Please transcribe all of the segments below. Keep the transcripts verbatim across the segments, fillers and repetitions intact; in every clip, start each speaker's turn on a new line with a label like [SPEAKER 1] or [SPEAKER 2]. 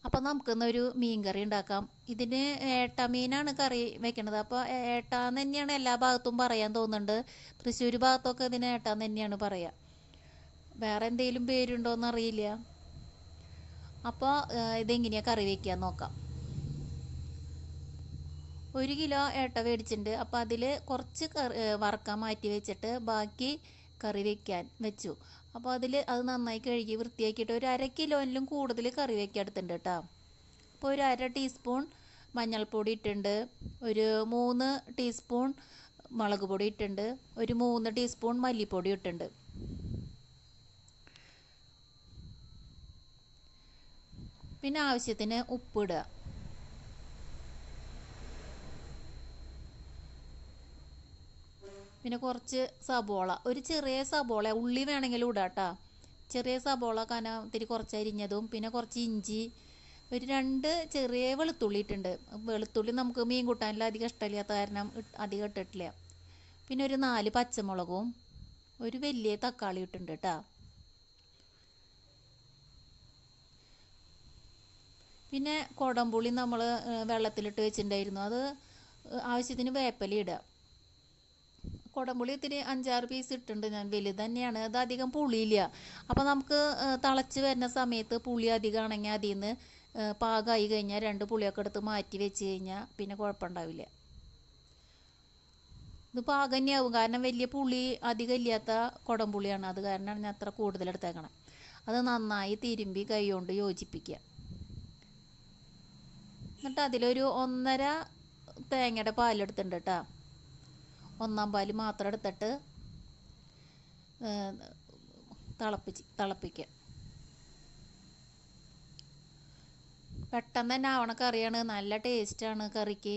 [SPEAKER 1] അപ്പം നമുക്കിന്നൊരു മീൻ കറി ഉണ്ടാക്കാം. ഇതിന് ഏട്ട മീനാണ് കറി വെക്കണത്. അപ്പോൾ ഏട്ടാന്ന് തന്നെയാണ് എല്ലാ ഭാഗത്തും പറയാൻ തോന്നുന്നുണ്ട്. തൃശ്ശൂർ ഭാഗത്തൊക്കെ ഇതിന് ഏട്ടാന്ന് തന്നെയാണ് പറയുക. വേറെ എന്തെങ്കിലും പേരുണ്ടോയെന്ന് അറിയില്ല. അപ്പോൾ ഇതെങ്ങനെയാണ് കറി വയ്ക്കാൻ നോക്കാം. ഒരു കിലോ ഏട്ട മേടിച്ചിട്ടുണ്ട്. അപ്പോൾ അതിൽ കുറച്ച് കറി വറക്കാൻ മാറ്റി വെച്ചിട്ട് ബാക്കി കറി വയ്ക്കാൻ വെച്ചു. അപ്പോൾ അതിൽ അത് നന്നായി കഴുകി വൃത്തിയാക്കിയിട്ട് ഒരു അര കിലോയിലും കൂടുതൽ കറി വയ്ക്കാൻ എടുത്തിട്ടുണ്ട് കേട്ടോ. അപ്പോൾ ഒരു അര ടീസ്പൂൺ മഞ്ഞൾപ്പൊടി ഇട്ടിട്ടുണ്ട്, ഒരു മൂന്ന് ടീസ്പൂൺ മുളക് പൊടി ഇട്ടിട്ടുണ്ട്, ഒരു മൂന്ന് ടീസ്പൂൺ മല്ലിപ്പൊടി ഇട്ടിട്ടുണ്ട്. പിന്നെ ആവശ്യത്തിന് ഉപ്പിടുക. പിന്നെ കുറച്ച് സബോള, ഒരു ചെറിയ സബോള, ഉള്ളി വേണമെങ്കിലും ഇടാം കേട്ടോ. ചെറിയ സബോള കനം ഇത്തിരി കുറച്ച് അരിഞ്ഞതും, പിന്നെ കുറച്ച് ഇഞ്ചി, ഒരു രണ്ട് ചെറിയ വെളുത്തുള്ളി ഇട്ടുണ്ട്. വെളുത്തുള്ളി നമുക്ക് മീൻ കൂട്ടാനിൽ അധികം ഇഷ്ടമില്ലാത്ത കാരണം അധികം ഇട്ടിട്ടില്ല. പിന്നെ ഒരു നാല് പച്ചമുളകും ഒരു വലിയ തക്കാളി ഇട്ടുണ്ട് കേട്ടോ. പിന്നെ കുടംപുളി നമ്മൾ വെള്ളത്തിലിട്ട് വെച്ചിട്ടുണ്ടായിരുന്നു, അത് ആവശ്യത്തിന് വേപ്പില ഇടുക. കുടംപുളി ഇത്തിരി അഞ്ചാറ് പീസ് ഇട്ടിട്ടുണ്ട് ഞാൻ, വലുത് തന്നെയാണ്. അത് അധികം പുളിയില്ല. അപ്പോൾ നമുക്ക് തിളച്ച് വരുന്ന സമയത്ത് പുളി അധികമാണെങ്കിൽ അതിൽ നിന്ന് പാകമായി കഴിഞ്ഞാൽ രണ്ട് പുളിയൊക്കെ എടുത്ത് മാറ്റി വെച്ച് കഴിഞ്ഞാൽ പിന്നെ കുഴപ്പമുണ്ടാവില്ല. ഇത് പാകം തന്നെയാവും, കാരണം വലിയ പുളി അധികം ഇല്ലാത്ത കുടംപുളിയാണ്. അത് കാരണമാണ് ഞാൻ അത്ര കൂടുതലെടുത്തേക്കണം. അത് നന്നായി തിരുമ്പി കൈ കൊണ്ട് യോജിപ്പിക്കുക. എന്നിട്ട് അതിലൊരു ഒന്നര തേങ്ങയുടെ പാലെടുത്തിട്ടുണ്ട് കേട്ടോ. ഒന്നാം പാല് മാത്രം എടുത്തിട്ട് തിളപ്പിച്ച് തിളപ്പിക്കുക. പെട്ടെന്ന് തന്നെ ആവണ കറിയാണ്, നല്ല ടേസ്റ്റാണ് കറിക്ക്.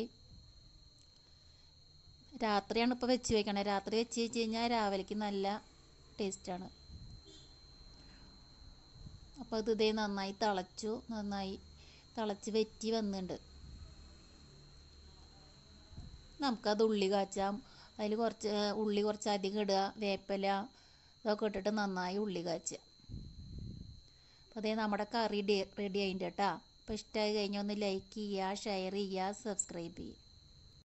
[SPEAKER 1] രാത്രിയാണ് ഇപ്പോൾ വെച്ച് വയ്ക്കണേ. രാത്രി വെച്ച് വെച്ച് കഴിഞ്ഞാൽ രാവിലേക്ക് നല്ല ടേസ്റ്റാണ്. അപ്പോൾ ഇത് ഇതേ നന്നായി തിളച്ചു, നന്നായി തിളച്ച് വെറ്റി വന്നിട്ടുണ്ട്. നമുക്കത് ഉള്ളി കാച്ചാം. അതിൽ കുറച്ച് ഉള്ളി കുറച്ച് അധികം ഇടുക, വേപ്പില ഇതൊക്കെ ഇട്ടിട്ട് നന്നായി ഉള്ളി കാച്ചുക. അപ്പോൾ അതേ നമ്മുടെ കറി റെഡി ആയിട്ടുണ്ട് കേട്ടോ. അപ്പോൾ ഇഷ്ടമായി കഴിഞ്ഞാൽ ഒന്ന് ലൈക്ക് ചെയ്യുക, ഷെയർ ചെയ്യുക, സബ്സ്ക്രൈബ് ചെയ്യുക.